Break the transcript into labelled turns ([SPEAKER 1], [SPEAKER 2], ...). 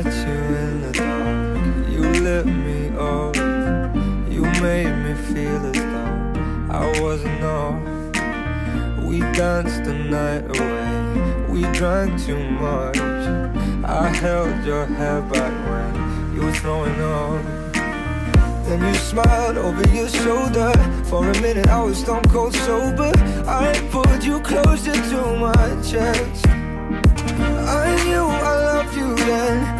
[SPEAKER 1] you in the dark. You lit me up. You made me feel as though I wasn't off. We danced the night away. We drank too much. I held your hair back when you were throwing up. Then you smiled over your shoulder. For a minute I was stone cold sober. I pulled you closer to my chest. I knew I loved you then.